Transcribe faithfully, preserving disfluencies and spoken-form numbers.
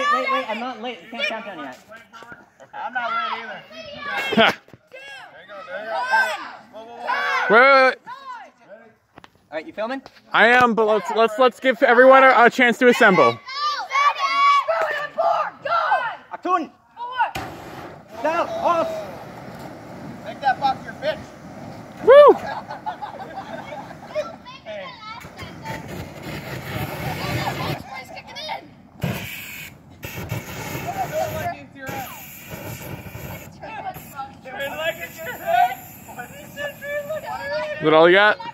wait, wait, I'm not late. You can't count down yet. I'm not late either. There you go, there you go. Wait, wait, wait. All right, you filming? I am, but let's let's let's give everyone a, a chance to assemble. Akun! Down! Off! Make that box your bitch. Woo! Is that all you got?